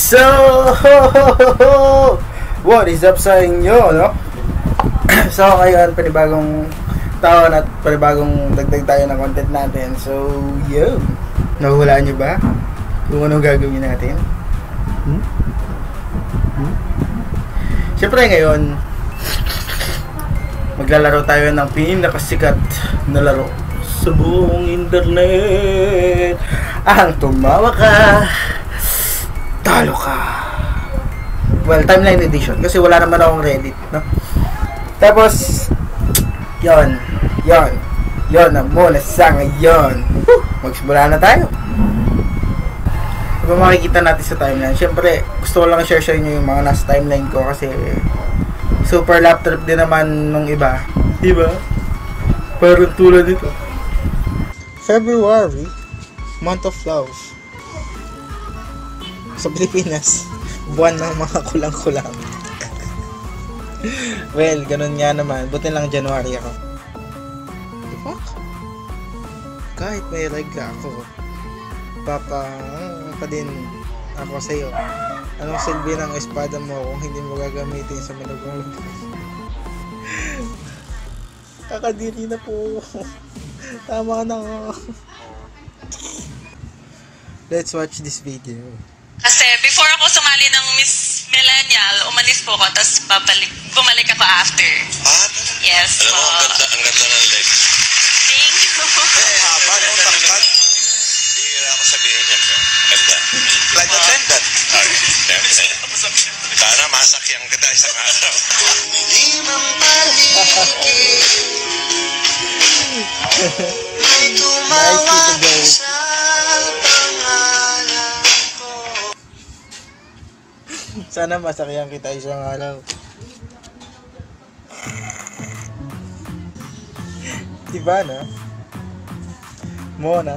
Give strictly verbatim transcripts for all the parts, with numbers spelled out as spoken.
So, what is up sa inyo, no? So, ngayon, panibagong taon at panibagong dagdag tayo ng content natin. So, yun. Nahuhulaan nyo ba kung anong gagawin natin? Hmm? Hmm? Siyempre ngayon, maglalaro tayo ng pinakasikat na laro sa buong internet. Ang tumawa ka, talo ka. Well, timeline edition kasi wala naman akong Reddit, no? Tapos yon, yon, yon na muna sa ngayon. Magsimula na tayo. Kung makikita natin sa timeline, syempre gusto ko lang share sa inyo yung mga nasa timeline ko kasi super lap trip din naman nung iba, diba? Parang tulad nito. February, month of love. Sa Pilipinas, buwan ng mga kulang-kulang. Well, ganun nga naman. Buti lang January ako. The fuck? Kahit may regla ako, papa, pa din ako sa'yo. Anong silbi ng espada mo kung hindi mo gagamitin sa malagong lugar? Kakadiri na po. Tama na. Let's watch this video. Kasi before ako sumali ng Miss Millennial, umalis po ako, tapos babalik, bumalik ako after. Ah, yes. Alam mo, ang ganda, ang ganda ng leg. Thank you. Eh, haba nung tangkad. Hihira ako sabihin yan. Ganda. Flight attendant. Ay, siyempre. Sana masakyan kita isang araw. Hindi man paligid. May tumawag sa pangalan ko. Sana masakyan kita isang araw. Diba na? Mona.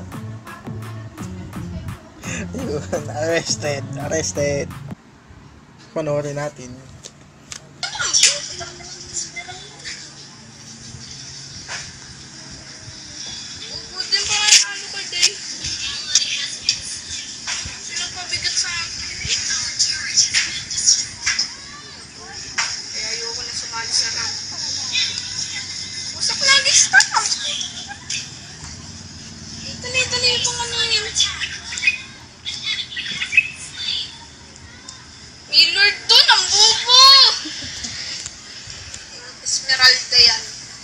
Ayun, arrested. Arrested. Panoorin natin. Esmeralda yan.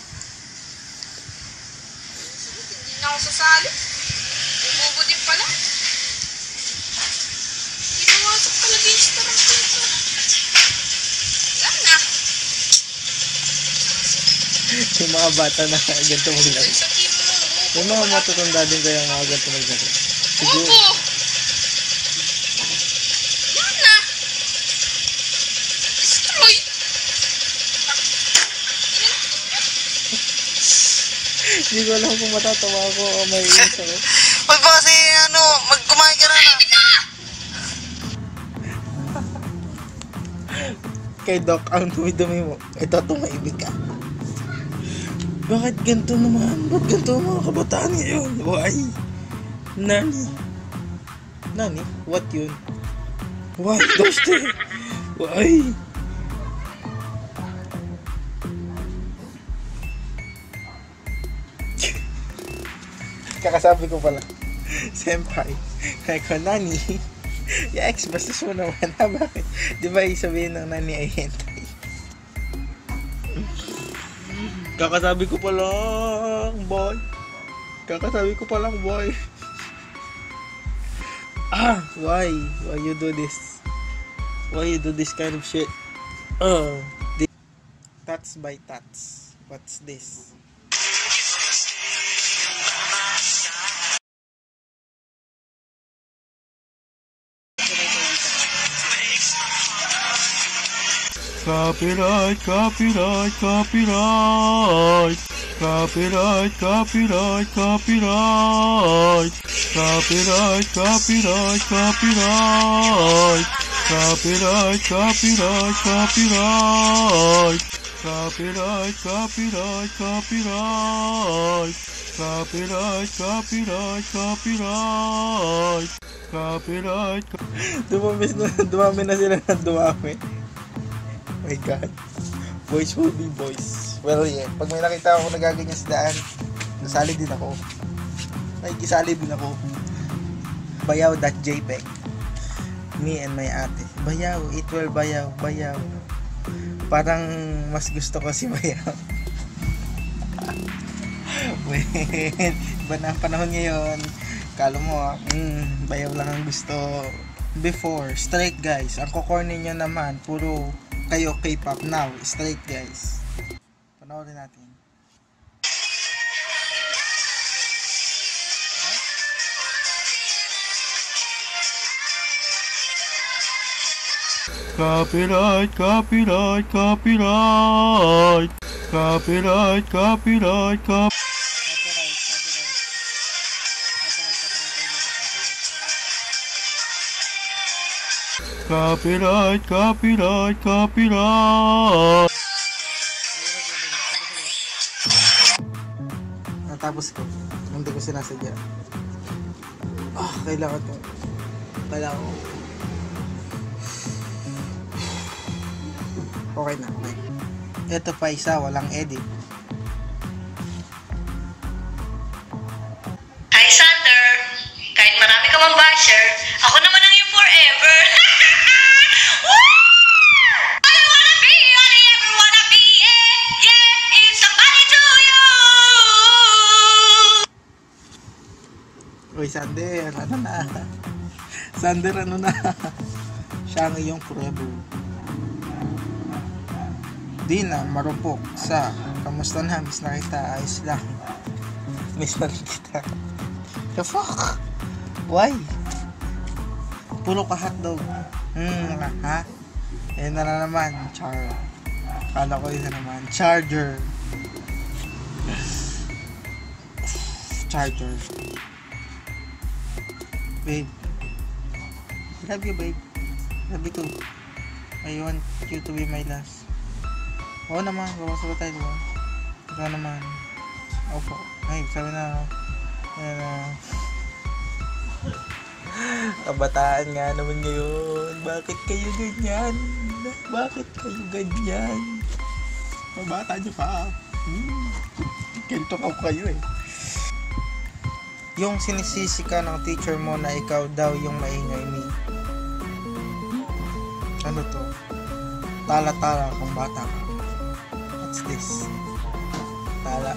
Hindi na ako sasali. Bububo din pala. Ginawasak talaga yung starang dito. Yan na. Yung mga bata na ganito maglaro. Yung mga matatanda din kaya mga ganito maglaro. Siguro. Bubo! Yan na. Destroy! Hindi ko alam kung matatawa ako o may inis ako. Wag ba kasi ano, magkumain ka na na. Kay Doc, ang dumi-dumi mo. Ito, tumaibig ka. Bakit ganito naman? Bakit ganito ang mga kabataan ngayon? Why? Nani? Nani? What yun? Why? Doste? Why? Kakasabi ko pala, senpai, ko, Nani, i-express mo naman, ha, bakit? Di ba isabihin ng Nani ay hentai? Kakasabi ko pala, boy. Kakasabi ko pala, boy. Ah, why? Why you do this? Why you do this kind of shit? Oh, uh, tats by tats. What's this? Copyright, copyright, copyright. Copyright, copyright, copyright. Copyright, copyright, copyright. Copyright, copyright, copyright. Copyright, copyright, copyright. Copyright, copyright, copyright. Copyright. Dumami na, dumami na sila ng dumami. Oh my God. Boys will be boys. Well, yeah. Pag may nakita ako nagaganyan sa daan, nasali din ako. May kisali din ako. Bayaw.jpg. Me and my ate. Bayaw, it will bayaw, bayaw. Parang mas gusto ko si Bayaw. Wait, iba na ang panahon ngayon. Kala mo, mm, Bayaw lang ang gusto. Before, straight guys. Ang kukorny nyo naman, puro kayo K-pop. Now, straight guys. Panoorin natin. Copyright, copyright, copyright. Copyright, copyright, copyright. Copyright, copyright, copyright. Natapos ko. Hindi ko sinasadya. Ah, kailangan ko. Kailangan ko. Okay na, okay. Ito pa isa, walang edit. Hi, Sander. Kahit marami ka mang basher, ako naman ang yung forever. All I wanna be, all I ever wanna be, yeah, yeah, is somebody to you. Uy, Sander, ano na? Sander, ano na? Siya ang iyong forever. Di na marupok sa kamusta na, miss na kita, ayos lang. Miss na rin kita. The fuck? Why? Puro ka hotdog. Hmm, ha? Eh na na naman, char. Kala ko yun na naman, charger. Charger. Babe. Love you, babe. Love you too. I want you to be my last. Oo naman, babasa ba tayo, diba? Ikaw naman. Opo. Ay, sabi na, yan na. Kabataan nga naman ngayon. Bakit kayo ganyan? Bakit kayo ganyan? Mabata nyo pa. Hmm. Ganito ka kayo eh. Yung sinisisi ka ng teacher mo na ikaw daw yung maingay ni. Ano to? Tala-tala kung bata ka. What's this? Tala.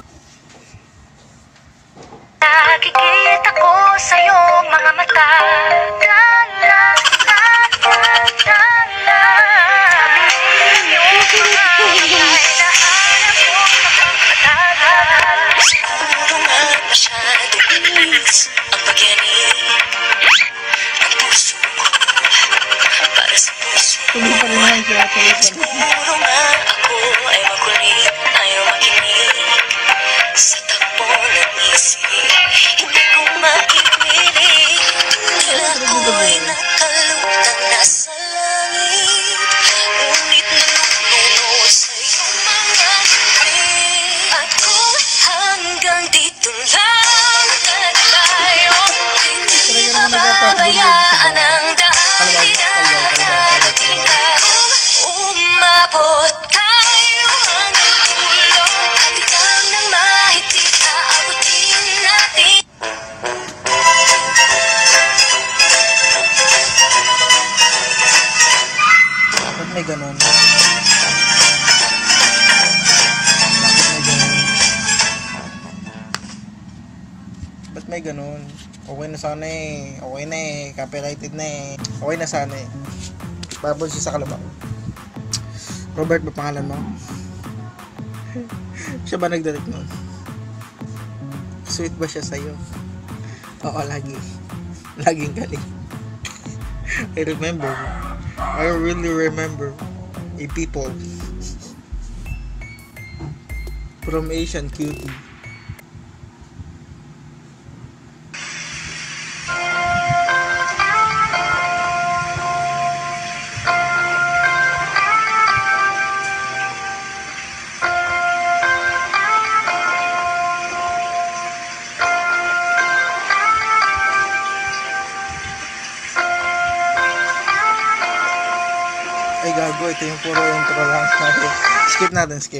Nakikita ko sa iyong mga mata. La la la la la la. Yung mga ay nahanap ko kapagpatagal. Siguro nga masyadong inis ang pagyanig ng puso ko para sa puso ko. Tuloy pa rin naman siya. Tuloy pa rin. Siguro nga ako ay makulit, ayaw makinig sa takbo ng isip. Hindi ko maipilit, tila ako'y nakalutang nasa langit. Ngunit nalulunod sa iyong mga bibig. At kung hanggang dito lang tayo, hindi mababayaan ang dahil darating ka. Umabot tayo hanggang dulo, at ikaw nang mahigpit aabutin natin. Ba't may ganun? Bakit may ganun? Ba't may ganun? Okay na sana eh. Okay na eh. Copyrighted na eh. Okay na sana eh. Babon siya sa kalabaw. Robert ba pangalan mo? Siya ba nagdirect nun? Sweet ba siya sa'yo? Oo, lagi. Laging galing. I remember. I really remember a people from Asian cutie. Ay gago, ito yung puro intro lang. Skip natin, skip.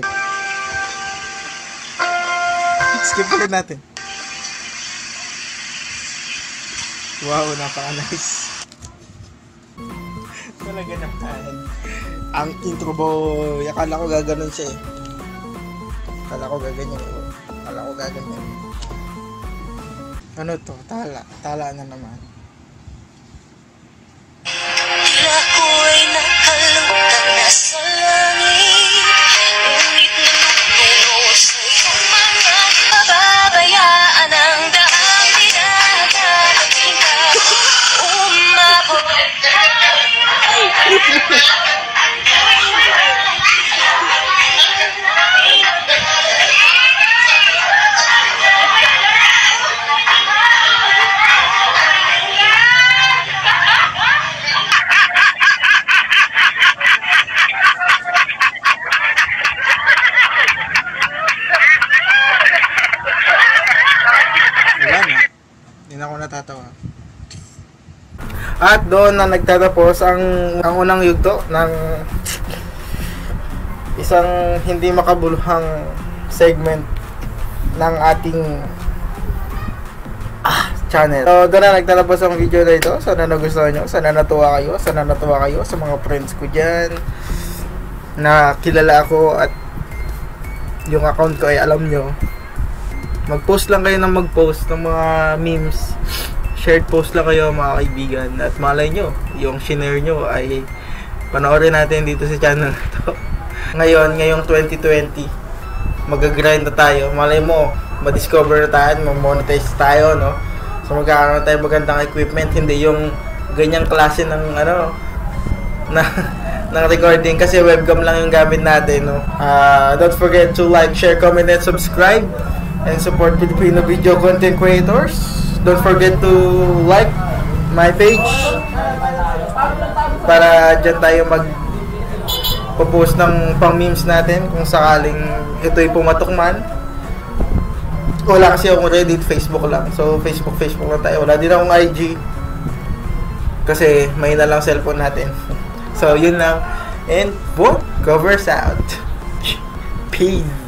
Skip ulit natin. Wow, napaka-nice. Talaga naman. Ang intro boy. Akala ko gaganon siya eh. Akala ko gaganyan. Akala ko gaganyan. Ano to? Tala. Tala na naman. Tila ko'y nakalutang nasa langit, ngunit nanunuro sa iyong mga kababayaan ang daang dinadarating ka. Umabot natatawa. At doon na nagtatapos ang, ang unang yugto ng isang hindi makabuluhang segment ng ating ah, channel. So doon na nagtatapos ang video na ito. Sana nagustuhan nyo, sana natuwa kayo, sana natuwa kayo sa mga friends ko dyan na kilala ako at yung account ko ay alam nyo. Mag-post lang kayo ng mag-post ng mga memes. Shared post lang kayo mga kaibigan. At malay nyo, yung shinare nyo ay panoorin natin dito sa channel na to. Ngayon, ngayong twenty twenty, mag-grind na tayo. Malay mo, ma-discover na tayo, mag-monetize tayo, no? So magkakaroon tayo magandang equipment. Hindi yung ganyang klase ng ano, na ng recording kasi webcam lang yung gamit natin, no? Uh, don't forget to like, share, comment, and subscribe. And support Filipino video content creators. Don't forget to like my page para dyan tayo mag post ng pang memes natin kung sakaling ito'y pumatok man. Wala kasi akong Reddit, Facebook lang. So Facebook, Facebook lang tayo. Wala din akong I G kasi may na lang cellphone natin. So yun lang. And boom, covers out. Peace.